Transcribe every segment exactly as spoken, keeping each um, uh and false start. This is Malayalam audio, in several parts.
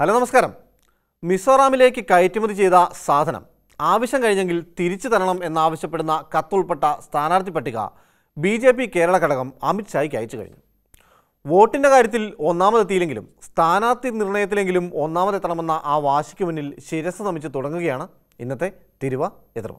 ഹലോ നമസ്കാരം. മിസോറാമിലേക്ക് കയറ്റുമതി ചെയ്ത സാധനം ആവശ്യം കഴിഞ്ഞെങ്കിൽ തിരിച്ചു തരണം എന്നാവശ്യപ്പെടുന്ന കത്തുൾപ്പെട്ട സ്ഥാനാർത്ഥി പട്ടിക ബി ജെ പി കേരള ഘടകം അമിത് ഷായ്ക്ക് അയച്ചു കഴിഞ്ഞു. വോട്ടിൻ്റെ കാര്യത്തിൽ ഒന്നാമതെത്തിയില്ലെങ്കിലും സ്ഥാനാർത്ഥി നിർണയത്തിലെങ്കിലും ഒന്നാമതെത്തണമെന്ന ആ വാശിക്ക് മുന്നിൽ ശിരസ് നമിച്ച് തുടങ്ങുകയാണ് ഇന്നത്തെ തിരുവ എതിർവ.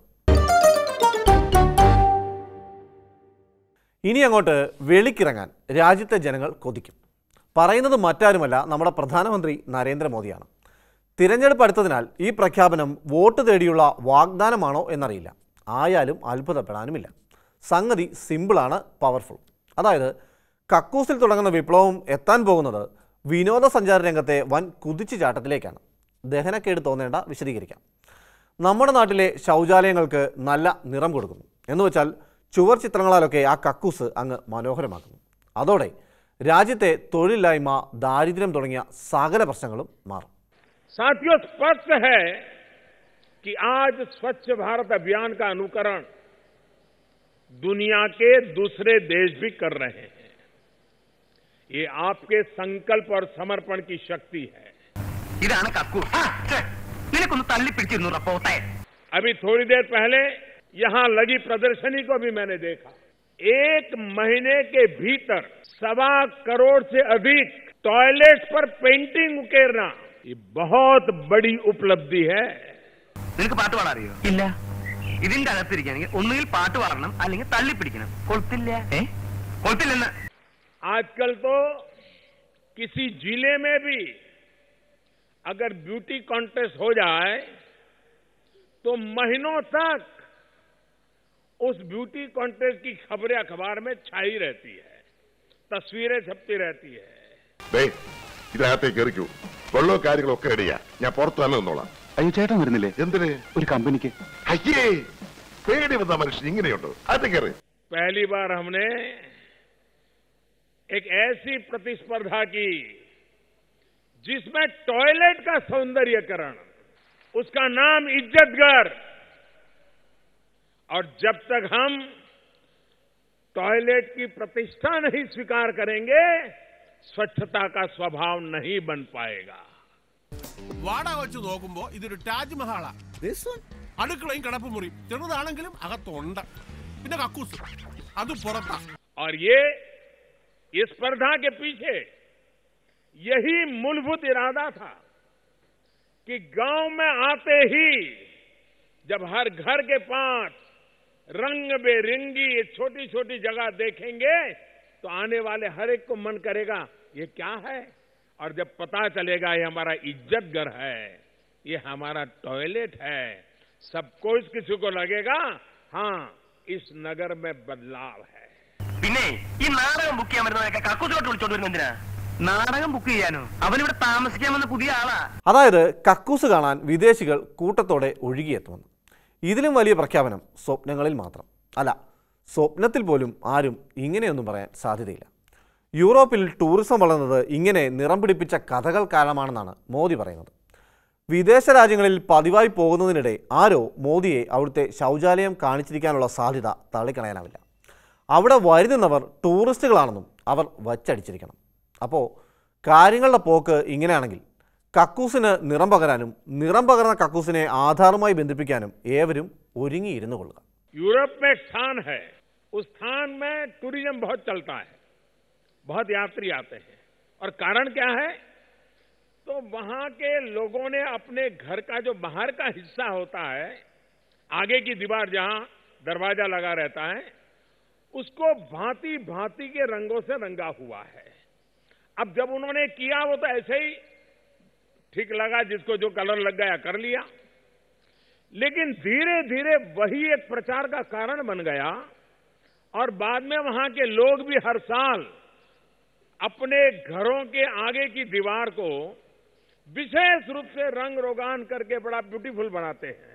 ഇനി അങ്ങോട്ട് വെളിക്കിറങ്ങാൻ രാജ്യത്തെ ജനങ്ങൾ കൊതിക്കും. പറയുന്നത് മറ്റാരുമല്ല, നമ്മുടെ പ്രധാനമന്ത്രി നരേന്ദ്രമോദിയാണ്. തിരഞ്ഞെടുപ്പ് അടുത്തതിനാൽ ഈ പ്രഖ്യാപനം വോട്ട് തേടിയുള്ള വാഗ്ദാനമാണോ എന്നറിയില്ല. ആയാലും അത്ഭുതപ്പെടാനുമില്ല. സംഗതി സിമ്പിളാണ്, പവർഫുൾ. അതായത് കക്കൂസിൽ തുടങ്ങുന്ന വിപ്ലവം എത്താൻ പോകുന്നത് വിനോദസഞ്ചാര രംഗത്തെ വൻ കുതിച്ചുചാട്ടത്തിലേക്കാണ്. ദഹനക്കേട് തോന്നേണ്ട, വിശദീകരിക്കാം. നമ്മുടെ നാട്ടിലെ ശൗചാലയങ്ങൾക്ക് നല്ല നിറം കൊടുക്കുന്നു എന്ന് വെച്ചാൽ ചുവർ ചിത്രങ്ങളാലൊക്കെ ആ കക്കൂസ് അങ്ങ് മനോഹരമാക്കുന്നു. അതോടെ രാജ്യത്തെ തൊഴിലില്ലായ്മ, ദാരിദ്ര്യം തുടങ്ങിയ സകല പ്രശ്നങ്ങളും മാറും. साथियों, स्पष्ट है कि आज स्वच्छ भारत अभियान का अनुकरण दुनिया के दूसरे देश भी कर रहे हैं. ये आपके संकल्प और समर्पण की शक्ति है. इधान कक्कूस निनकोन्नु तल्ली पिडिचिरुन्नु रप्पोटे. अभी थोड़ी देर पहले यहां लगी प्रदर्शनी को भी मैंने देखा. एक महीने के भीतर सवा करोड़ से अधिक टॉयलेट पर पेंटिंग उकेरना ये बहुत बड़ी उपलब्धि है. നിനക്ക് പാട്ട് പാടാൻ അറിയോ? ഇല്ല. ഇതിന്റെ അകത്തിരിക്കുകയാണെങ്കിൽ ഒന്നുകിൽ പാട്ട് പാടണം അല്ലെങ്കിൽ തള്ളി പിടിക്കണം. കൊളുത്തില്ല. ഏ കൊളുത്തില്ലെന്ന്. आजकल तो किसी जिले में भी अगर ब्यूटी कॉन्टेस्ट हो जाए तो महीनों तक उस ब्यूटी कॉन्टेस्ट की खबरें अखबार में छाई रहती है, तस्वीरें छपती रहती है. ഇതിനകത്തേക്ക് എറിക്കൂ. വെള്ളവും കാര്യങ്ങളൊക്കെ റെഡിയാ. ഞാൻ പുറത്തു തന്നെ നിന്നോളാം. അയ്യോ, ചേട്ടൻ വരുന്നില്ലേ? എന്തിന്? ഒരു കമ്പനിക്ക്. അയ്യേ, പേടി വന്ന മനുഷ്യൻ ഇങ്ങനെയുണ്ടോ? അത് കയറി. पहली बार हमने एक ऐसी प्रतिस्पर्धा की जिसमें टॉयलेट का सौंदर्यकरण, उसका नाम इज्जतघर. और जब तक हम टॉयलेट की प्रतिष्ठा नहीं स्वीकार करेंगे, स्वच्छता का स्वभाव नहीं बन पाएगा. വാടക വെച്ച് നോക്കുമ്പോ ഇതൊരു താജ്മഹാളാ. അടുക്കളയും കിടപ്പുമുറിയും ചെറുതാണെങ്കിലും അകത്തുണ്ട്. പിന്നെ കക്കൂസ് അത് പുറത്താ. और ये इस स्पर्धा के पीछे यही मूलभूत इरादा था कि गांव में आते ही जब हर घर के पास रंग बेरंगी छोटी छोटी जगह देखेंगे तो आने वाले हर एक को मन करेगा ये क्या है. और जब पता चलेगा ये हमारा इज्जत घर है, ये हमारा टॉयलेट है, सबको इस किसी को लगेगा हाँ इस नगर में बदलाव है. പിന്നെ ഈ നാടകം ബുക്ക് ചെയ്യാൻ വരുന്നവരൊക്കെ കക്കൂസിലോട്ട് വിളിച്ചോണ്ട് വരുന്ന എന്തിനാ? നാടകം ബുക്ക് ചെയ്യാനോ? അവനിവിടെ താമസിക്കാൻ വന്ന പുതിയ ആളാ. അതായത് കക്കൂസ് കാണാൻ വിദേശികൾ കൂട്ടത്തോടെ ഒഴുകിയെത്തുമെന്ന്. ഇതിലും വലിയ പ്രഖ്യാപനം സ്വപ്നങ്ങളിൽ മാത്രം. അല്ല, സ്വപ്നത്തിൽ പോലും ആരും ഇങ്ങനെയൊന്നും പറയാൻ സാധ്യതയില്ല. യൂറോപ്പിൽ ടൂറിസം വളർന്നത് ഇങ്ങനെ നിറം പിടിപ്പിച്ച കഥകൾ കാരണമാണെന്നാണ് മോദി പറയുന്നത്. വിദേശ രാജ്യങ്ങളിൽ പതിവായി പോകുന്നതിനിടെ ആരോ മോദിയെ അവിടുത്തെ ശൗചാലയം കാണിച്ചിരിക്കാനുള്ള സാധ്യത തള്ളിക്കളയാനാവില്ല. അവിടെ വരുന്നവർ ടൂറിസ്റ്റുകളാണെന്നും അവർ വച്ചടിച്ചിരിക്കണം. അപ്പോൾ കാര്യങ്ങളുടെ പോക്ക് ഇങ്ങനെയാണെങ്കിൽ കക്കൂസിന് നിറം പകരാനും നിറം പകർന്ന കക്കൂസിനെ ആധാറുമായി ബന്ധിപ്പിക്കാനും ഏവരും ഒരുങ്ങിയിരുന്നു കൊള്ളുക. यूरोप में एक स्थान है, उस स्थान में टूरिज्म बहुत चलता है, बहुत यात्री आते हैं. और कारण क्या है? तो वहां के लोगों ने अपने घर का जो बाहर का हिस्सा होता है, आगे की दीवार जहां दरवाजा लगा रहता है, उसको भांति भांति के रंगों से रंगा हुआ है. अब जब उन्होंने किया वो तो ऐसे ही ठीक लगा, जिसको जो कलर लग गया कर लिया. लेकिन धीरे धीरे वही एक प्रचार का कारण बन गया और बाद में वहां के लोग भी हर साल अपने घरों के आगे की दीवार को विशेष रूप से रंग रोगान करके बड़ा ब्यूटीफुल बनाते हैं.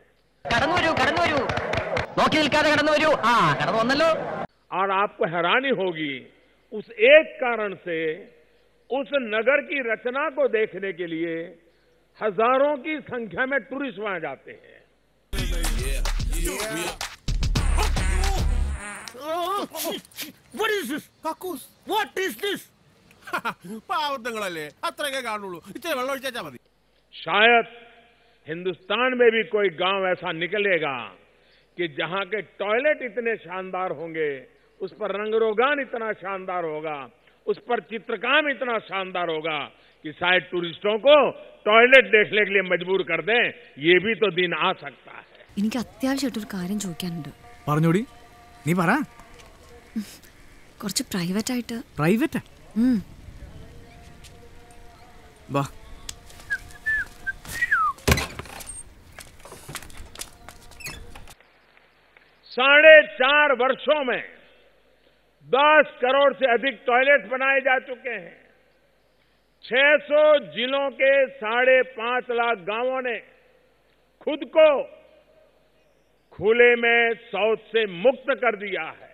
और आपको हैरानी होगी, उस एक कारण से उस नगर की रचना को देखने के लिए हजारों की संख्या में टूरिस्ट वहां जाते हैं. What is this? കക്കൂസ്. What is this? പാവത്തങ്ങളല്ലേ, അത്രയൊക്കെ കാണുള്ളൂ. ഇച്ചിരി വെള്ളം ഒഴിച്ചാൽ മതി. शायद हिंदुस्तान में भी कोई गांव ऐसा निकलेगा कि जहां के टॉयलेट इतने शानदार होंगे, उस पर रंगरोगान इतना शानदार होगा, उस पर चित्रकाम इतना शानदार होगा कि शायद टूरिस्टों को टॉयलेट देखने के लिए मजबूर कर दें। ये भी तो दिन आ सकता है. എനിക്ക് അത്യാവശ്യമായിട്ട് ഒരു കാര്യം ചോദിക്കാനുണ്ട്. പറഞ്ഞോടി, നീ പറ. കുറച്ച് പ്രൈവറ്റ് ആയിട്ട്. പ്രൈവറ്റ്? വാ. साढ़े चार वर्षों में दस करोड़ से अधिक टॉयलेट बनाए जा चुके हैं. छह सौ जिलों के साढ़े पांच लाख गांवों ने खुद को खुले में शौच से मुक्त कर दिया है.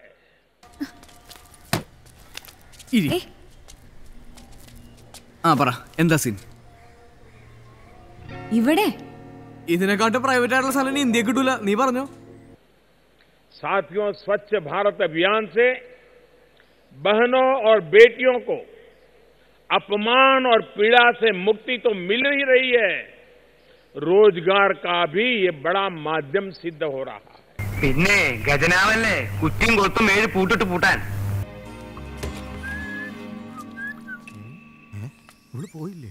ആ പറ, എന്താ സീൻ? ഇവിടെ ഇതിനെക്കാട്ട് പ്രൈവറ്റ് ആയിട്ടുള്ള സ്ഥലം ഇന്ത്യ കിട്ടൂല, നീ പറഞ്ഞോ. साथियों, स्वच्छ भारत अभियान से बहनों और बेटियों को अपमान और पीड़ा से मुक्ति तो मिल ही रही है, रोजगार का भी ये बड़ा माध्यम सिद्ध हो रहा है. പിന്നെ ഗജനാവല്ലേ കുറ്റിയും കൊത്തും ഏഴ് പൂട്ടിട്ട് പൂട്ടാൻ. പോയില്ലേ?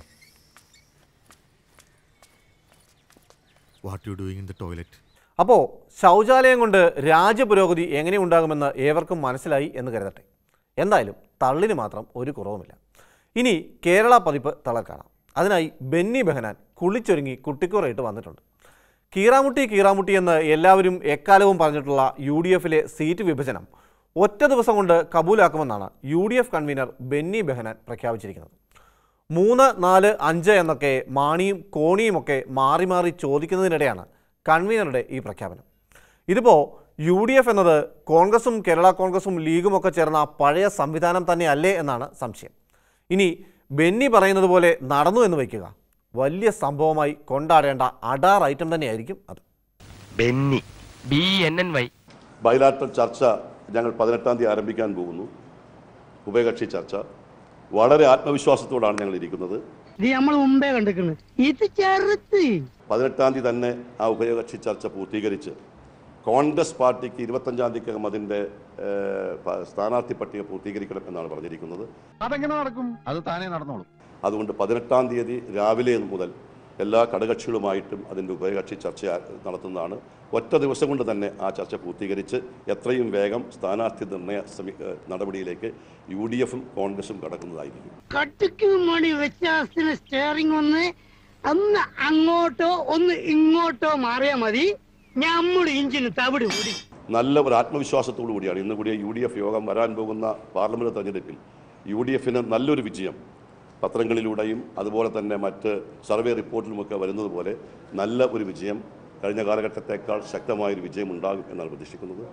What you doing in the toilet? അപ്പോൾ ശൗചാലയം കൊണ്ട് രാജ്യപുരോഗതി എങ്ങനെയുണ്ടാകുമെന്ന് ഏവർക്കും മനസ്സിലായി എന്ന് കരുതട്ടെ. എന്തായാലും തള്ളിന് മാത്രം ഒരു കുറവുമില്ല. ഇനി കേരള പതിപ്പ് തളർ കാണാം. അതിനായി ബെന്നി ബെഹനാൻ കുളിച്ചൊരുങ്ങി കുട്ടിക്കുറയിട്ട് വന്നിട്ടുണ്ട്. കീറാമുട്ടി കീറാമുട്ടി എന്ന് എല്ലാവരും എക്കാലവും പറഞ്ഞിട്ടുള്ള യു ഡി എഫിലെ സീറ്റ് വിഭജനം ഒറ്റ ദിവസം കൊണ്ട് കബൂലാക്കുമെന്നാണ് U D F convener Benny Behanan പ്രഖ്യാപിച്ചിരിക്കുന്നത്. മൂന്ന് നാല് അഞ്ച് എന്നൊക്കെ മാണിയും കോണിയുമൊക്കെ മാറി മാറി ചോദിക്കുന്നതിനിടെയാണ് കൺവീനറുടെ ഈ പ്രഖ്യാപനം. ഇതിപ്പോൾ യു ഡി എഫ് എന്നത് കോൺഗ്രസും കേരള കോൺഗ്രസും ലീഗും ഒക്കെ ചേർന്ന പഴയ സംവിധാനം തന്നെയല്ലേ എന്നാണ് സംശയം. ഇനി ബെന്നി പറയുന്നത് പോലെ നടന്നു എന്ന് വയ്ക്കുക, വലിയ സംഭവമായി കൊണ്ടാടേണ്ട അഡാർ ഐറ്റം തന്നെയായിരിക്കും അത്. Benny B N N Y bilateral ചർച്ച ഞങ്ങൾ പതിനെട്ടാം തീയതി ആരംഭിക്കാൻ പോകുന്നു. ഉഭയകക്ഷി ചർച്ച വളരെ ആത്മവിശ്വാസത്തോടാണ് ഞങ്ങൾ ഇരിക്കുന്നത്. പതിനെട്ടാം തീയതി തന്നെ ആ ഉഭയകക്ഷി ചർച്ച പൂർത്തീകരിച്ച് കോൺഗ്രസ് പാർട്ടിക്ക് ഇരുപത്തഞ്ചാം തീയതിക്കകം അതിൻ്റെ സ്ഥാനാർത്ഥി പട്ടിക പൂർത്തീകരിക്കണം എന്നാണ് പറഞ്ഞിരിക്കുന്നത്. അതെങ്ങനെ നടക്കും? അത് താനേ നടന്നോളും. അതുകൊണ്ട് പതിനെട്ടാം തീയതി രാവിലെ മുതൽ എല്ലാ ഘടകകക്ഷികളുമായിട്ടും അതിൻ്റെ ഉഭയകക്ഷി ചർച്ച നടത്തുന്നതാണ്. ഒറ്റ ദിവസം കൊണ്ട് തന്നെ ആ ചർച്ച പൂർത്തീകരിച്ച് എത്രയും വേഗം സ്ഥാനാർത്ഥി നിർണയ നടപടിയിലേക്ക് യു ഡി എഫും കോൺഗ്രസും കടക്കുന്നതായിരിക്കും. ഒന്ന് അങ്ങോട്ടോ ഒന്ന് ഇങ്ങോട്ടോ മാറിയാൽ മതി, നമ്മുടെ ഇഞ്ചിന് തവിട് കൂടി. നല്ല ഒരു ആത്മവിശ്വാസത്തോടു കൂടിയാണ് ഇന്ന് കൂടിയ യു ഡി എഫ് യോഗം വരാൻ പോകുന്ന പാർലമെന്റ് തെരഞ്ഞെടുപ്പിൽ യു ഡി എഫിന് നല്ലൊരു വിജയം പത്രങ്ങളിലൂടെയും അതുപോലെ തന്നെ മറ്റ് സർവേ റിപ്പോർട്ടിലുമൊക്കെ വരുന്നത് പോലെ നല്ല ഒരു വിജയം, കഴിഞ്ഞ കാലഘട്ടത്തേക്കാൾ ശക്തമായൊരു വിജയം ഉണ്ടാകും എന്നാണ് പ്രതീക്ഷിക്കുന്നത്.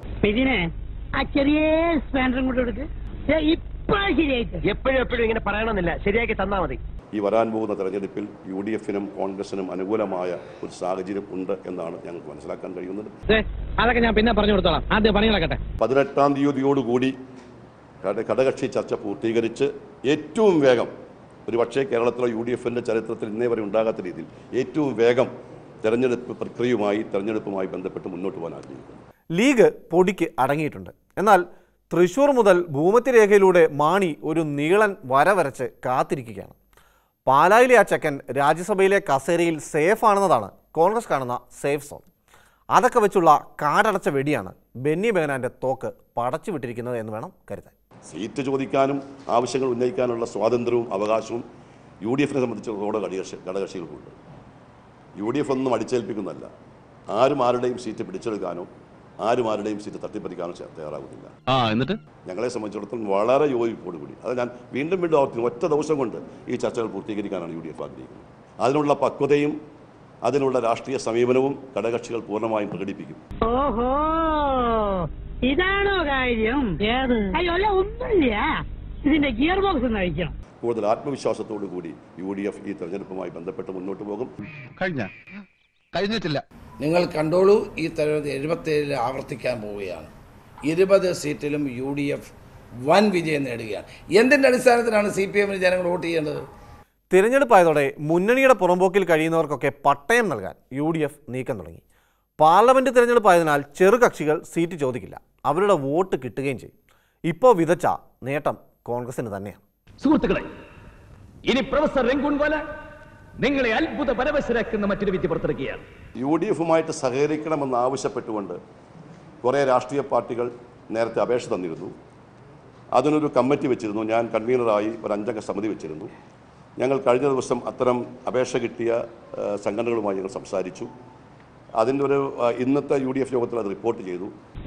എപ്പോഴും എപ്പോഴും ഇങ്ങനെ പറയണമെന്നില്ല, ശരിയാക്കി തന്നാ മതി. ഈ വരാൻ പോകുന്ന തെരഞ്ഞെടുപ്പിൽ യു ഡി എഫിനും കോൺഗ്രസിനും അനുകൂലമായ ഒരു സാഹചര്യം ഉണ്ട് എന്നാണ് ഞങ്ങൾക്ക് മനസ്സിലാക്കാൻ കഴിയുന്നത്. അതൊക്കെ ഞാൻ പിന്നെ പറഞ്ഞു കൊടുത്തോളാം, ആദ്യം പണി നടക്കട്ടെ. പതിനെട്ടാം തീയതിയോടുകൂടി ഘടകകക്ഷി ചർച്ച പൂർത്തീകരിച്ച് ഏറ്റവും വേഗം, ഒരു പക്ഷേ കേരളത്തിലെ യു ഡി എഫിൻ്റെ ചരിത്രത്തിൽ ഇന്നേ വരെ ഉണ്ടാകാത്ത രീതിയിൽ ഏറ്റവും വേഗം തെരഞ്ഞെടുപ്പ് പ്രക്രിയയുമായി തെരഞ്ഞെടുപ്പുമായി ബന്ധപ്പെട്ട് മുന്നോട്ട് പോകാൻ ആഗ്രഹിക്കുന്നു. ലീഗ് പൊടിക്ക് അടങ്ങിയിട്ടുണ്ട്. എന്നാൽ തൃശൂർ മുതൽ ഭൂമധ്യരേഖയിലൂടെ മാണി ഒരു നീളൻ വര വരച്ച് കാത്തിരിക്കുകയാണ്. പാലായിലെ ആ ചെക്കൻ രാജ്യസഭയിലെ കസേരയിൽ സേഫ് ആണെന്നതാണ് കോൺഗ്രസ് കാണുന്ന സേഫ് സോൺ. അതൊക്കെ വെച്ചുള്ള കാടടച്ച വെടിയാണ് ബെന്നി ബെഹനാൻ്റെ തോക്ക് പടച്ചു വിട്ടിരിക്കുന്നത് എന്ന് വേണം കരുതാൻ. സീറ്റ് ചോദിക്കാനും ആവശ്യങ്ങൾ ഉന്നയിക്കാനുള്ള സ്വാതന്ത്ര്യവും അവകാശവും യു ഡി എഫിനെ സംബന്ധിച്ചിടത്തോളം ഘടകകക്ഷി ഘടകകക്ഷികൾക്കുണ്ട്. യു ഡി എഫ് ഒന്നും അടിച്ചേൽപ്പിക്കുന്നതല്ല. ആരും ആരുടെയും സീറ്റ് പിടിച്ചെടുക്കാനോ ആരും ആരുടെയും സീറ്റ് തട്ടിപ്പറിക്കാനോ തയ്യാറാകുന്നില്ല. എന്നിട്ട് ഞങ്ങളെ സംബന്ധിച്ചിടത്തോളം വളരെ യോജിപ്പോടുകൂടി, അത് ഞാൻ വീണ്ടും വീണ്ടും ഓർക്കുന്നു, ഒറ്റ ദിവസം കൊണ്ട് ഈ ചർച്ചകൾ പൂർത്തീകരിക്കാനാണ് യു ഡി എഫ് ആഗ്രഹിക്കുന്നത്. അതിനുള്ള പക്വതയും അതിനുള്ള രാഷ്ട്രീയ സമീപനവും ഘടകകക്ഷികൾ പൂർണ്ണമായും പ്രകടിപ്പിക്കും. ഓഹോ, ഇതാണോ കാര്യം? ഒന്നുമില്ല, ഇതിന്റെ ഗിയർ ബോക്സ് ഒന്ന് അഴിക്കണം. കൂടുതൽ ആത്മവിശ്വാസത്തോടു കൂടി യു ഡി എഫ് ഈ തെരഞ്ഞെടുപ്പുമായി ബന്ധപ്പെട്ട് മുന്നോട്ട് പോകും. കഴിഞ്ഞ കഴിഞ്ഞിട്ടില്ല. നിങ്ങൾ കണ്ടോളൂ, ഈ തെരഞ്ഞെടുപ്പ് എഴുപത്തേഴിൽ ആവർത്തിക്കാൻ പോവുകയാണ്. ഇരുപത് സീറ്റിലും യു ഡി എഫ് വൻ വിജയം നേടുകയാണ്. എന്തിൻ്റെ അടിസ്ഥാനത്തിലാണ് സി പി എമ്മിന് ജനങ്ങൾ വോട്ട് ചെയ്യേണ്ടത്? തിരഞ്ഞെടുപ്പായതോടെ മുന്നണിയുടെ പുറമ്പോക്കിൽ കഴിയുന്നവർക്കൊക്കെ പട്ടയം നൽകാൻ യു ഡി എഫ് നീക്കം തുടങ്ങി. പാർലമെന്റ് തിരഞ്ഞെടുപ്പായതിനാൽ ചെറുകക്ഷികൾ സീറ്റ് ചോദിക്കില്ല, അവരുടെ വോട്ട് കിട്ടുകയും ചെയ്യും. ഇപ്പോൾ വിതച്ച നേട്ടം കോൺഗ്രസിന് തന്നെയാണ്. സുഹൃത്തുക്കളെ, ഇനി പ്രൊഫസർ രംഗൂൺവാല നിങ്ങളെ അത്ഭുത പരവശരാക്കുന്ന മറ്റൊരു വിധി പുറത്തിറക്കുകയാണ്. യു ഡി എഫുമായിട്ട് സഹകരിക്കണമെന്ന് ആവശ്യപ്പെട്ടുകൊണ്ട് കുറേ രാഷ്ട്രീയ പാർട്ടികൾ നേരത്തെ അപേക്ഷ തന്നിരുന്നു. അതിനൊരു കമ്മിറ്റി വെച്ചിരുന്നു. ഞാൻ കൺവീനറായി ഒരു അഞ്ചംഗ സമിതി വെച്ചിരുന്നു. ഞങ്ങൾ കഴിഞ്ഞ ദിവസം അത്തരം അപേക്ഷ കിട്ടിയ സംഘടനകളുമായി ഞങ്ങൾ സംസാരിച്ചു. അതിൻ്റെ ഒരു ഇന്നത്തെ യു ഡി എഫ് യോഗത്തിൽ അത് റിപ്പോർട്ട് ചെയ്തു.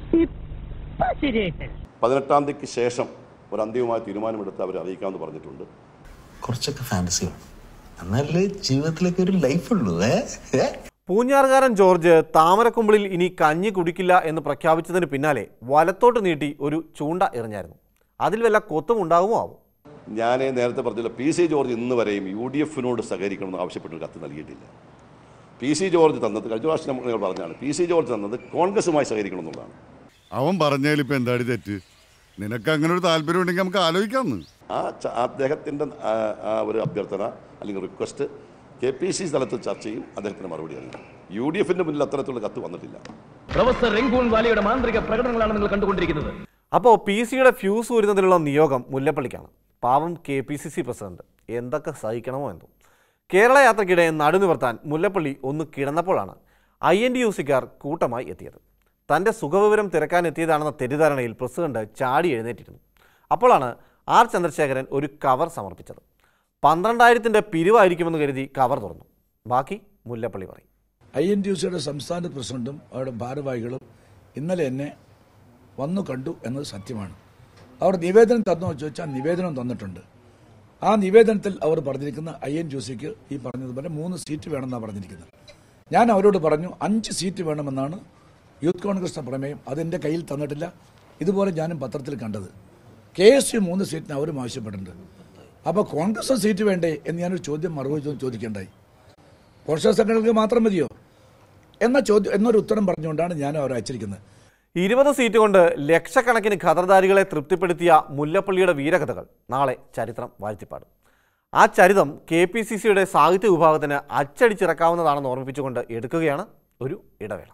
പതിനെട്ടാം തീയതിക്ക് ശേഷം ഒരു അന്തിമമായ തീരുമാനമെടുത്ത് അവരെ അറിയിക്കാമെന്ന് പറഞ്ഞിട്ടുണ്ട്. കുറച്ചൊക്കെ ഫാന്റസി എന്നാലേ ജീവിതത്തിലേക്ക് ഒരു ലൈഫ് ഉള്ളൂ. പൂഞ്ഞാറുകാരൻ ജോർജ് താമരക്കുമ്പിളിൽ ഇനി കഞ്ഞി കുടിക്കില്ല എന്ന് പ്രഖ്യാപിച്ചതിന് പിന്നാലെ വലത്തോട്ട് നീട്ടി ഒരു ചൂണ്ട എറിഞ്ഞായിരുന്നു. അതിൽ വല്ല കൊത്തും ഉണ്ടാകുമോ ആവും. ഞാൻ നേരത്തെ പറഞ്ഞില്ല, പി സി ജോർജ് ഇന്ന് വരെയും യു ഡി എഫിനോട് സഹകരിക്കണമെന്ന് ആവശ്യപ്പെട്ടൊരു കത്ത് നൽകിയിട്ടില്ല. പി സി ജോർജ് തന്നത് കഴിഞ്ഞ പ്രാവശ്യം നമ്മൾ പറഞ്ഞാണ്, പി സി ജോർജ് തന്നത് കോൺഗ്രസുമായി സഹകരിക്കണം എന്നുള്ളതാണ്. അവൻ പറഞ്ഞാൽ ഇപ്പം എന്താടി തെറ്റ്? നിനക്ക് അങ്ങനെ ഒരു താല്പര്യം ഉണ്ടെങ്കിൽ നമുക്ക് ആലോചിക്കാമെന്ന്. ആ അദ്ദേഹത്തിൻ്റെ ആ ഒരു അഭ്യർത്ഥന അല്ലെങ്കിൽ റിക്വസ്റ്റ് കെ പി സി തലത്തിൽ ചർച്ച ചെയ്യും, അദ്ദേഹത്തിന് മറുപടി അറിയിക്കും. യു ഡി എഫിന്റെ മുന്നിൽ അത്തരത്തിലുള്ള കത്ത് വന്നിട്ടില്ല. പ്രൊഫസർ രംഗൂൺവാലയുടെ മാന്ത്രിക പ്രകടനങ്ങളാണ് നിങ്ങൾ കണ്ടുകൊണ്ടിരിക്കുന്നത്. അപ്പോൾ പി സിയുടെ ഫ്യൂസ് ഊരുന്നതിനുള്ള നിയോഗം മുല്ലപ്പള്ളിക്കാണ്. പാവം K P C C president എന്തൊക്കെ സഹിക്കണമോ എന്തോ. കേരള യാത്രയ്ക്കിടെ നടുനിവർത്താൻ മുല്ലപ്പള്ളി ഒന്ന് കിടന്നപ്പോഴാണ് ഐ എൻ ഡി യു സിക്കാർ കൂട്ടമായി എത്തിയത്. തൻ്റെ സുഖവിവരം തിരക്കാൻ എത്തിയതാണെന്ന തെറ്റിദ്ധാരണയിൽ പ്രസിഡന്റ് ചാടി എഴുന്നേറ്റിരുന്നു. അപ്പോഴാണ് ആർ ചന്ദ്രശേഖരൻ ഒരു കവർ സമർപ്പിച്ചത്. പന്ത്രണ്ടായിരത്തിൻ്റെ പിരിവായിരിക്കുമെന്ന് കരുതി കവർ തുറന്നു. ബാക്കി മുല്ലപ്പള്ളി പറയും. ഐ എൻ ഡി യു സിയുടെ സംസ്ഥാന പ്രസിഡന്റും അവരുടെ ഭാരവാഹികളും ഇന്നലെ എന്നെ വന്നു കണ്ടു എന്നത് സത്യമാണ്. അവർ നിവേദനം തന്നോ ചോദിച്ചാൽ നിവേദനം തന്നിട്ടുണ്ട്. ആ നിവേദനത്തിൽ അവർ പറഞ്ഞിരിക്കുന്ന ഐ എൻ ഡി യു സിക്ക് ഈ പറഞ്ഞതുപോലെ മൂന്ന് സീറ്റ് വേണമെന്നാണ് പറഞ്ഞിരിക്കുന്നത്. ഞാൻ അവരോട് പറഞ്ഞു അഞ്ച് സീറ്റ് വേണമെന്നാണ് യൂത്ത് കോൺഗ്രസിന്റെ പ്രമേയം. അതെന്റെ കയ്യിൽ തന്നിട്ടില്ല. ഇതുപോലെ ഞാനും പത്രത്തിൽ കണ്ടത്. കെ എസ് യു മൂന്ന് സീറ്റിന് അവരും ആവശ്യപ്പെട്ടിട്ടുണ്ട്. അപ്പോൾ കോൺഗ്രസ് സീറ്റ് വേണ്ടേ എന്ന് ഞാനൊരു ചോദ്യം മറുപടി ചോദിക്കേണ്ടായി. കോൺഗ്രസ് സംഘടനകൾക്ക് മാത്രം മതിയോ എന്ന ചോദ്യം എന്നൊരു ഉത്തരം പറഞ്ഞുകൊണ്ടാണ് ഞാൻ അവരെ അയച്ചിരിക്കുന്നത്. ഇരുപത് സീറ്റ് കൊണ്ട് ലക്ഷക്കണക്കിന് ഖദർദാരികളെ തൃപ്തിപ്പെടുത്തിയ മുല്ലപ്പള്ളിയുടെ വീരകഥകൾ നാളെ ചരിത്രം വാഴ്ത്തിപ്പാടും. ആ ചരിതം കെ പി സി സിയുടെ സാഹിത്യ വിഭാഗത്തിന് അച്ചടിച്ചിറക്കാവുന്നതാണെന്ന് ഓർമ്മിപ്പിച്ചുകൊണ്ട് എടുക്കുകയാണ് ഒരു ഇടവേള.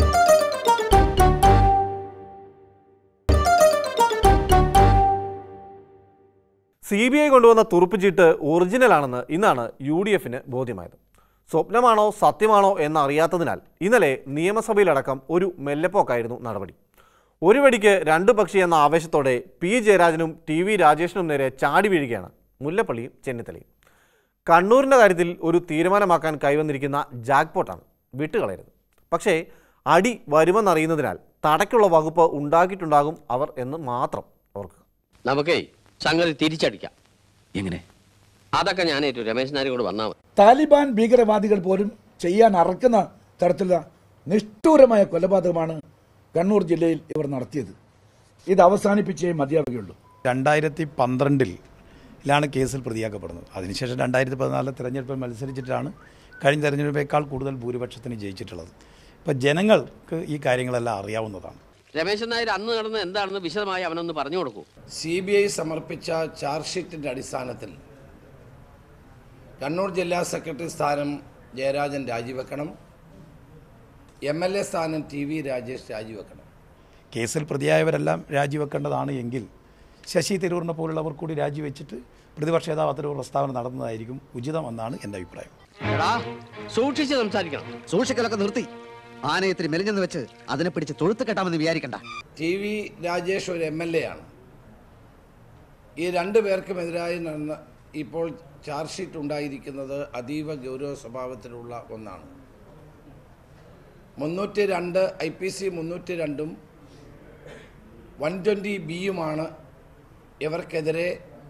സി ബി ഐ കൊണ്ടുവന്ന തുറുപ്പുചീട്ട് ഒറിജിനലാണെന്ന് ഇന്നാണ് യു ഡി എഫിന് ബോധ്യമായത്. സ്വപ്നമാണോ സത്യമാണോ എന്നറിയാത്തതിനാൽ ഇന്നലെ നിയമസഭയിലടക്കം ഒരു മെല്ലെപ്പോക്കായിരുന്നു നടപടി. ഒരു വെടിക്ക് രണ്ടു പക്ഷി എന്ന ആവേശത്തോടെ പി ജയരാജനും ടി വി രാജേഷിനും നേരെ ചാടി വീഴുകയാണ് മുല്ലപ്പള്ളിയും ചെന്നിത്തലയും. കണ്ണൂരിൻ്റെ കാര്യത്തിൽ ഒരു തീരുമാനമാക്കാൻ കൈവന്നിരിക്കുന്ന ജാക്ക്പോട്ടാണ്, വിട്ടുകളയരുത്. പക്ഷേ അടി വരുമെന്നറിയുന്നതിനാൽ തടയ്ക്കുള്ള വകുപ്പ് ഉണ്ടാക്കിയിട്ടുണ്ടാകും അവർ എന്ന് മാത്രം ഓർക്കുക. നമുക്കേ സംഗതി തിരിച്ചടിക്കാം. എങ്ങനെ? അതൊക്കെ ഞാനേറ്റു. രമേശ് നായർ കൂടെ വന്നാൽ മതി. താലിബാൻ ഭീകരവാദികൾ പോലും ചെയ്യാൻ അറക്കുന്ന തരത്തിലുള്ള നിഷ്ഠൂരമായ കൊലപാതകമാണ് കണ്ണൂർ ജില്ലയിൽ ഇവർ നടത്തിയത്. ഇത് അവസാനിപ്പിച്ചേ മതിയാവുകയുള്ളൂ. രണ്ടായിരത്തി പന്ത്രണ്ടിലാണ് കേസിൽ പ്രതിയാക്കപ്പെടുന്നത്. അതിനുശേഷം രണ്ടായിരത്തി പതിനാലിലെ തെരഞ്ഞെടുപ്പിൽ മത്സരിച്ചിട്ടാണ് കഴിഞ്ഞ തെരഞ്ഞെടുപ്പേക്കാൾ കൂടുതൽ ഭൂരിപക്ഷത്തിന് ജയിച്ചിട്ടുള്ളത്. ഇപ്പം ജനങ്ങൾക്ക് ഈ കാര്യങ്ങളെല്ലാം അറിയാവുന്നതാണ്. രമേശൻ നായർ അന്ന് നടന്ന് എന്താണെന്ന് വിശദമായി അവനൊന്ന് പറഞ്ഞു കൊടുക്കൂ. സി ബി ഐ സമർപ്പിച്ച ചാർജ് ഷീറ്റിന്റെ അടിസ്ഥാനത്തിൽ കണ്ണൂർ ജില്ലാ സെക്രട്ടറി സ്ഥാനം ജയരാജൻ രാജിവെക്കണം, എം എൽ എ സ്ഥാനം ടി വി രാജേഷ് രാജിവെക്കണം. കേസിൽ പ്രതിയായവരെല്ലാം രാജിവെക്കേണ്ടതാണ് എങ്കിൽ ശശി തരൂരിനെ പോലുള്ളവർ കൂടി രാജിവെച്ചിട്ട് പ്രതിപക്ഷ നേതാവ് അത്തരം പ്രസ്താവന നടന്നതായിരിക്കും ഉചിതമെന്നാണ് എൻ്റെ അഭിപ്രായം. സൂക്ഷിച്ച് സംസാരിക്കണം. സൂക്ഷിക്കലൊക്കെ നിർത്തി. ആനയത്തിന് മെലിഞ്ഞെന്ന് വെച്ച് അതിനെ പിടിച്ച് തൊഴുത്ത് കെട്ടാമെന്ന് വിചാരിക്കണ്ട. ടി വി രാജേഷ് ഒരു എം എൽ എ ആണ്. ഈ രണ്ടു പേർക്കുമെതിരായി നടന്ന ഇപ്പോൾ ചാർജ് ഷീറ്റ് ഉണ്ടായിരിക്കുന്നത് അതീവ ഗൗരവ സ്വഭാവത്തിലുള്ള ഒന്നാണ്. മുന്നൂറ്റി രണ്ട് ഐ പി സി മുന്നൂറ്റി രണ്ടും വൺ ട്വൻ്റി ബിയുമാണ് ഇവർക്കെതിരെ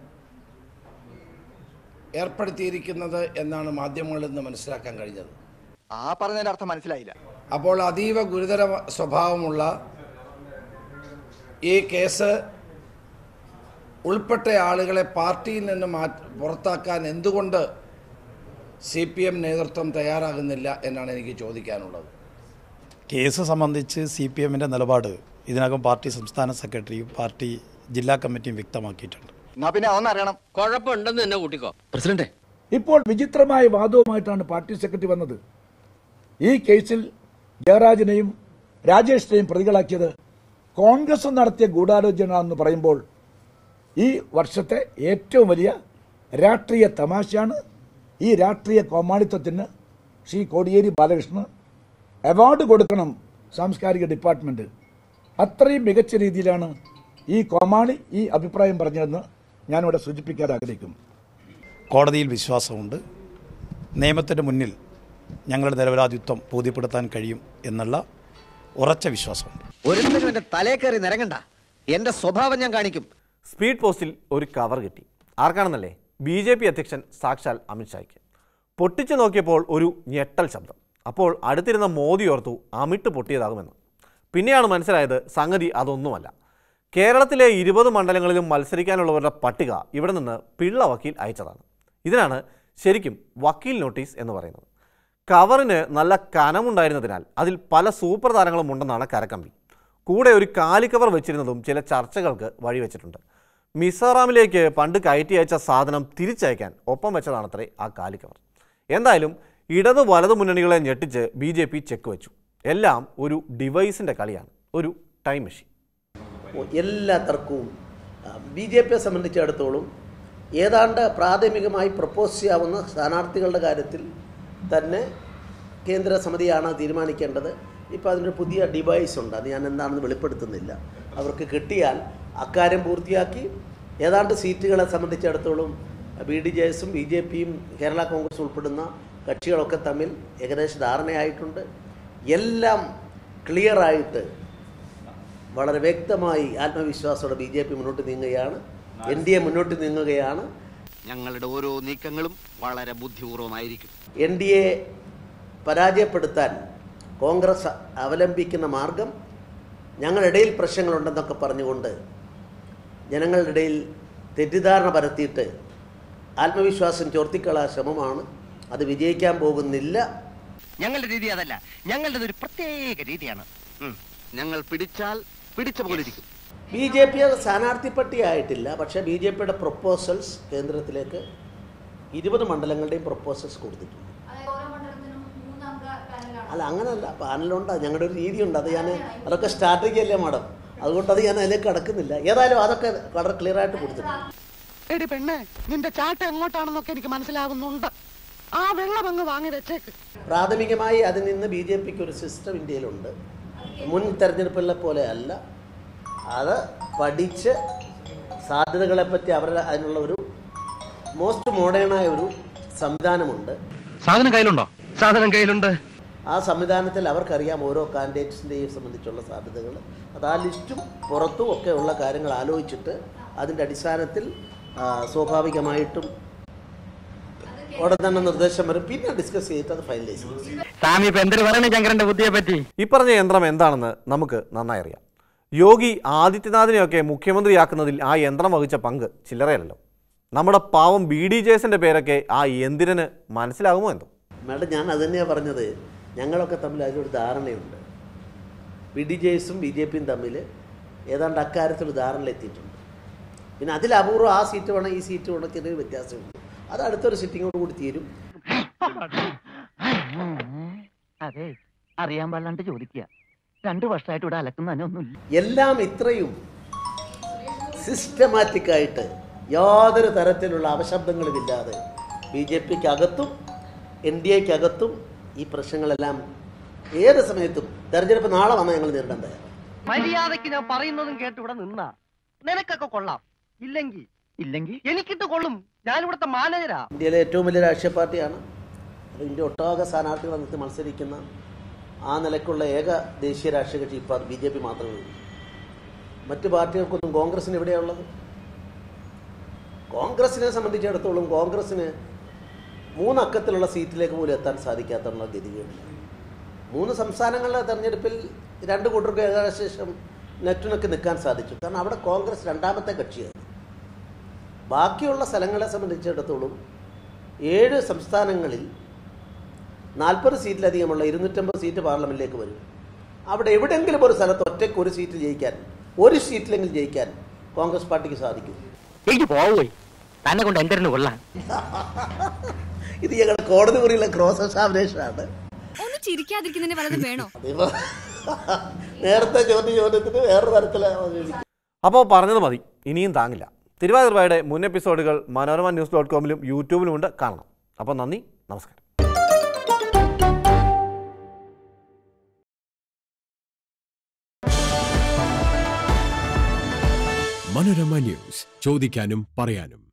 ഏർപ്പെടുത്തിയിരിക്കുന്നത് എന്നാണ് മാധ്യമങ്ങളിൽ നിന്ന് മനസ്സിലാക്കാൻ കഴിഞ്ഞത്. ആ പറഞ്ഞതിൻ്റെ അർത്ഥം മനസ്സിലായില്ല. അപ്പോൾ അതീവ ഗുരുതര സ്വഭാവമുള്ള ഈ കേസ് ഉൾപ്പെട്ട ആളുകളെ പാർട്ടിയിൽ നിന്ന് മാറ്റി പുറത്താക്കാൻ എന്തുകൊണ്ട് സി പി എം നേതൃത്വം തയ്യാറാകുന്നില്ല എന്നാണ് എനിക്ക് ചോദിക്കാനുള്ളത്. കേസ് സംബന്ധിച്ച് സി പി എമ്മിൻ്റെ നിലപാട് ഇതിനകം പാർട്ടി സംസ്ഥാന സെക്രട്ടറിയും പാർട്ടി ജില്ലാ കമ്മിറ്റിയും വ്യക്തമാക്കിയിട്ടുണ്ട്. എന്നാ പിന്നെ അതൊന്നും അറിയണം. കുഴപ്പമുണ്ടെന്ന് തന്നെ കൂട്ടിക്കോ. പ്രസിഡന്റ്, ഇപ്പോൾ വിചിത്രമായ വാദവുമായിട്ടാണ് പാർട്ടി സെക്രട്ടറി വന്നത്. ഈ കേസിൽ ജയരാജനെയും രാജേഷിനെയും പ്രതികളാക്കിയത് കോൺഗ്രസ് നടത്തിയ ഗൂഢാലോചന എന്ന് പറയുമ്പോൾ ഈ വർഷത്തെ ഏറ്റവും വലിയ രാഷ്ട്രീയ തമാശയാണ്. ഈ രാഷ്ട്രീയ കോമാളിത്വത്തിന് ശ്രീ കോടിയേരി ബാലകൃഷ്ണൻ അവാർഡ് കൊടുക്കണം സാംസ്കാരിക ഡിപ്പാർട്ട്മെന്റ്. അത്രയും മികച്ച രീതിയിലാണ് ഈ കോമാളി ഈ അഭിപ്രായം പറഞ്ഞതെന്ന് ഞാനിവിടെ സൂചിപ്പിക്കാൻ ആഗ്രഹിക്കുന്നു. കോടതിയിൽ വിശ്വാസമുണ്ട്. നിയമത്തിൻ്റെ മുന്നിൽ ഞങ്ങളുടെ നിരപരാധിത്വം ബോധ്യപ്പെടുത്താൻ കഴിയും എന്നുള്ള ഉറച്ച വിശ്വാസമുണ്ട്. ഒരിക്കലും എന്റെ തലേ കയറി നിരങ്ങണ്ട, എന്റെ സ്വഭാവം ഞാൻ കാണിക്കും. സ്പീഡ് പോസ്റ്റിൽ ഒരു കവർ കിട്ടി. ആർക്കാണെന്നല്ലേ? ബി ജെ പി അധ്യക്ഷൻ സാക്ഷാൽ അമിത്ഷായ്ക്ക്. പൊട്ടിച്ചു നോക്കിയപ്പോൾ ഒരു ഞെട്ടൽ ശബ്ദം. അപ്പോൾ അടുത്തിരുന്ന മോദി ഓർത്തു അമിട്ട് പൊട്ടിയതാകുമെന്ന്. പിന്നെയാണ് മനസ്സിലായത് സംഗതി അതൊന്നുമല്ല. കേരളത്തിലെ ഇരുപത് മണ്ഡലങ്ങളിലും മത്സരിക്കാനുള്ളവരുടെ പട്ടിക ഇവിടെ നിന്ന് പിള്ള വക്കീൽ അയച്ചതാണ്. ഇതിനാണ് ശരിക്കും വക്കീൽ നോട്ടീസ് എന്ന് പറയുന്നത്. കവറിന് നല്ല കനമുണ്ടായിരുന്നതിനാൽ അതിൽ പല സൂപ്പർ താരങ്ങളും ഉണ്ടെന്നാണ് കരക്കമ്പി. കൂടെ ഒരു കാലിക്കവർ വെച്ചിരുന്നതും ചില ചർച്ചകൾക്ക് വഴിവെച്ചിട്ടുണ്ട്. മിസോറാമിലേക്ക് പണ്ട് കയറ്റി അയച്ച സാധനം തിരിച്ചയക്കാൻ ഒപ്പം വെച്ചതാണത്രേ ആ കാലിക്കവർ. എന്തായാലും ഇടതു വലതു മുന്നണികളെ ഞെട്ടിച്ച് ബി ജെ പി ചെക്ക് വെച്ചു. എല്ലാം ഒരു ഡിവൈസിൻ്റെ കളിയാണ്, ഒരു ടൈം മെഷീൻ. എല്ലാ തർക്കവും ബി ജെ പിയെ സംബന്ധിച്ചിടത്തോളം ഏതാണ്ട് പ്രാഥമികമായി പ്രപ്പോസ് ചെയ്യാവുന്ന സ്ഥാനാർത്ഥികളുടെ കാര്യത്തിൽ തന്നെ കേന്ദ്ര സമിതിയാണ് തീരുമാനിക്കേണ്ടത്. ഇപ്പോൾ അതിൻ്റെ പുതിയ ഡിവൈസ് ഉണ്ട്, അത് ഞാൻ എന്താണെന്ന് വെളിപ്പെടുത്തുന്നില്ല. അവർക്ക് കിട്ടിയാൽ അക്കാര്യം പൂർത്തിയാക്കി ഏതാണ്ട് സീറ്റുകളെ സംബന്ധിച്ചിടത്തോളം ബി ഡി ജെ എസും ബി ജെ പിയും കേരള കോൺഗ്രസ് ഉൾപ്പെടുന്ന കക്ഷികളൊക്കെ തമ്മിൽ ഏകദേശം ധാരണയായിട്ടുണ്ട്. എല്ലാം ക്ലിയറായിട്ട് വളരെ വ്യക്തമായി ആത്മവിശ്വാസത്തോടെ ബി ജെ പി മുന്നോട്ട് നീങ്ങുകയാണ്, എൻ ഡി എ മുന്നോട്ട് നീങ്ങുകയാണ്. ഞങ്ങളുടെ ഓരോ നീക്കങ്ങളും വളരെ ബുദ്ധിപൂർവമായിരിക്കും. എൻ ഡി എ പരാജയപ്പെടുത്താൻ കോൺഗ്രസ് അവലംബിക്കുന്ന മാർഗം ഞങ്ങളിടയിൽ പ്രശ്നങ്ങളുണ്ടെന്നൊക്കെ പറഞ്ഞുകൊണ്ട് ജനങ്ങളുടെ ഇടയിൽ തെറ്റിദ്ധാരണ പരത്തിയിട്ട് ആത്മവിശ്വാസം ചോർത്തിക്കളാ ശ്രമമാണ്. അത് വിജയിക്കാൻ പോകുന്നില്ല. ഞങ്ങളുടെ രീതി അതല്ല, ഞങ്ങളുടെ ഒരു പ്രത്യേക രീതിയാണ്. ഞങ്ങൾ പിടിച്ചാൽ പിടിച്ച പോലെ ഇരിക്കും. ബി ജെ പി സ്ഥാനാർത്ഥി പട്ടികയായിട്ടില്ല, പക്ഷേ ബി ജെ പിയുടെ പ്രൊപ്പോസൽസ് കേന്ദ്രത്തിലേക്ക് ഇരുപത് മണ്ഡലങ്ങളുടെയും പ്രൊപ്പോസൽസ് കൊടുത്തിട്ടുണ്ട്. അല്ല, അങ്ങനല്ല, പാനലുണ്ട്, ഞങ്ങളുടെ ഒരു രീതിയുണ്ട്. അത് ഞാൻ അതൊക്കെ സ്ട്രാറ്റജി അല്ലേ മാഡം, അതുകൊണ്ട് അത് ഞാൻ അതിലേക്ക് കടക്കുന്നില്ല. ഏതായാലും അതൊക്കെ വളരെ ക്ലിയർ ആയിട്ട് കൊടുത്തിട്ടുണ്ട്. എടി പെണ്ണെ, നിന്റെ ചാട്ട എങ്ങോട്ടാണെന്നൊക്കെ എനിക്ക് മനസ്സിലാകുന്നുണ്ട്. ആ വെള്ളം അങ്ങ് വാങ്ങി വെച്ചേക്ക്. പ്രാഥമികമായി അതിൽ നിന്ന് ബി ജെ പിക്ക് ഒരു സിസ്റ്റം ഇന്ത്യയിലുണ്ട്. മുൻ തെരഞ്ഞെടുപ്പുകളെ പോലെ അല്ല, അത് പഠിച്ച് സാധ്യതകളെപ്പറ്റി അവരുടെ അതിനുള്ള ഒരു മോസ്റ്റ് മോഡേണായ ഒരു സംവിധാനമുണ്ട്. സാധനം കയ്യിലുണ്ടോ? സാധനം കയ്യിലുണ്ട്. ആ സംവിധാനത്തിൽ അവർക്കറിയാം ഓരോ കാൻഡിഡേറ്റ്സിൻ്റെയും സംബന്ധിച്ചുള്ള സാധ്യതകൾ. അത് ആ ലിസ്റ്റും പുറത്തും ഒക്കെ ഉള്ള കാര്യങ്ങൾ ആലോചിച്ചിട്ട് അതിൻ്റെ അടിസ്ഥാനത്തിൽ സ്വാഭാവികമായിട്ടും ഉടൻ തന്നെ നിർദ്ദേശം വരും. പിന്നെ ഡിസ്കസ് ചെയ്തിട്ട് അത് ഫൈനലൈസ് ചെയ്യും. ഈ പറഞ്ഞ യന്ത്രം എന്താണെന്ന് നമുക്ക് നന്നായി അറിയാം. യോഗി ആദിത്യനാഥിനെയൊക്കെ മുഖ്യമന്ത്രിയാക്കുന്നതിൽ ആ യന്ത്രം വഹിച്ച പങ്ക് ചില്ലറയല്ലോ. നമ്മുടെ പാവം ബി ഡി ജെ എസിൻ്റെ പേരൊക്കെ ആ യന്ത്രിന് മനസ്സിലാകുമോ എന്തോ? മാഡം, ഞാൻ അത് തന്നെയാണ് പറഞ്ഞത്. ഞങ്ങളൊക്കെ തമ്മിൽ അതിലൊരു ധാരണയുണ്ട്. ബി ഡി ജെ എസും ബി ജെ പിയും തമ്മിൽ ഏതാണ്ട് അക്കാര്യത്തിൽ ധാരണയിലെത്തിയിട്ടുണ്ട്. പിന്നെ അതിൽ അപൂർവം ആ സീറ്റ് വേണം ഈ സീറ്റ് വേണം ചെറിയ വ്യത്യാസമുണ്ട്. അത് അടുത്തൊരു സിറ്റിങ്ങോട് കൂടി തീരും. അതെ, അറിയാൻ പാടില്ലാണ്ട് ചോദിക്കുക. രണ്ടു വർഷമായിട്ട് ഇവിടെ അലക്കുന്നൊന്നുമില്ല. എല്ലാം ഇത്രയും സിസ്റ്റമാറ്റിക് ആയിട്ട് യാതൊരു തരത്തിലുള്ള അപശബ്ദങ്ങളുമില്ലാതെ ബി ജെ പിക്ക് അകത്തും എൻ ഡി എക്ക് അകത്തും ഈ പ്രശ്നങ്ങളെല്ലാം ഏത് സമയത്തും തെരഞ്ഞെടുപ്പ് നാളെ വന്നാൽ ഞങ്ങൾ നേരിടാൻ തയ്യാറാണ്. മര്യാദക്ക് ഞാൻ പറയുന്നതും കേട്ട് ഇവിടെ നിന്നാ നിനക്കൊക്കെ കൊള്ളാം. ഇല്ലെങ്കിൽ ഇല്ലെങ്കിൽ എനിക്കിട്ട് കൊള്ളും. ഞാൻ ഇവിടുത്തെ മാനേജരാ. ഇന്ത്യയിലെ ഏറ്റവും വലിയ രാഷ്ട്രീയ പാർട്ടിയാണ്. അത് ഇന്ത്യ ഒട്ടാകെ സ്ഥാനാർത്ഥികളെ നിർത്തി മത്സരിക്കുന്ന ആ നിലയ്ക്കുള്ള ഏക ദേശീയ രാഷ്ട്രീയ കക്ഷി ഇപ്പോൾ ബി ജെ പി മാത്രമേ ഉള്ളൂ. മറ്റ് പാർട്ടികൾക്കൊന്നും കോൺഗ്രസിന് എവിടെയുള്ളത്? കോൺഗ്രസിനെ സംബന്ധിച്ചിടത്തോളം കോൺഗ്രസിന് മൂന്നക്കത്തിലുള്ള സീറ്റിലേക്ക് പോലും എത്താൻ സാധിക്കാത്തുള്ള ഗതികേടില്ല. മൂന്ന് സംസ്ഥാനങ്ങളിലെ തെരഞ്ഞെടുപ്പിൽ രണ്ട് കൂട്ടർക്ക് ഏകദേശം നെറ്റിനൊക്കെ നിൽക്കാൻ സാധിച്ചു. കാരണം അവിടെ കോൺഗ്രസ് രണ്ടാമത്തെ കക്ഷിയായി. ബാക്കിയുള്ള സ്ഥലങ്ങളെ സംബന്ധിച്ചിടത്തോളം ഏഴ് സംസ്ഥാനങ്ങളിൽ നാൽപ്പത് സീറ്റിലധികമുള്ള ഇരുന്നൂറ്റമ്പത് സീറ്റ് പാർലമെന്റിലേക്ക് വരും. അവിടെ എവിടെയെങ്കിലും ഒരു സ്ഥലത്ത് ഒറ്റയ്ക്ക് ഒരു സീറ്റ് ജയിക്കാൻ, ഒരു സീറ്റിലെങ്കിലും ജയിക്കാൻ കോൺഗ്രസ് പാർട്ടിക്ക് സാധിക്കും. എനിക്ക് പോവുകയെ തന്നെ കൊണ്ട് എന്തിനു കൊള്ളാം. ഇത് ഞങ്ങളുടെ കോടതി മുറിയിലെ ക്രോസ് എക്സാമിനേഷനാണ്. ഒന്ന് ചിരിക്കാതിരിക്കുന്നതിന് വല്ലതും വേണോ? നേരത്തെ ചോദ്യ ചോദ്യത്തിന് വേറെ തരത്തിലാണ്. അപ്പോൾ പറഞ്ഞത് മതി, ഇനിയും താങ്ങില്ല. തിരുവാതിരയുടെ മുൻ എപ്പിസോഡുകൾ മനോരമ ന്യൂസ് ഡോട്ട് കോമിലും യൂട്യൂബിലും ഉണ്ട്, കാണണം. അപ്പോൾ നന്ദി, നമസ്കാരം. മനോരമ ന്യൂസ്, ചോദിക്കാനും പറയാനും.